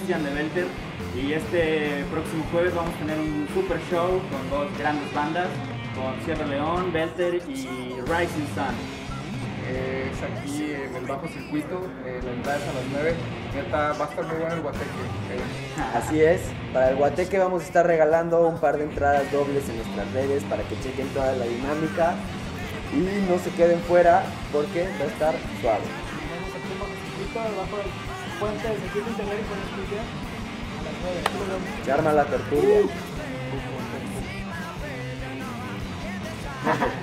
Cristian de Belter. Y este próximo jueves vamos a tener un super show con dos grandes bandas, con Sierra León, Belter y Rising Sun. Es aquí en el bajo circuito, la entrada es a las 9. Neta, va a estar muy bueno el guateque. Así es, para el Guateque vamos a estar regalando un par de entradas dobles en nuestras redes para que chequen toda la dinámica y no se queden fuera porque va a estar suave. Tenemos aquí un bajo circuito debajo del puente del circuito interior y con exclusión a las 9. Nos vemos. Se arma la tertulia.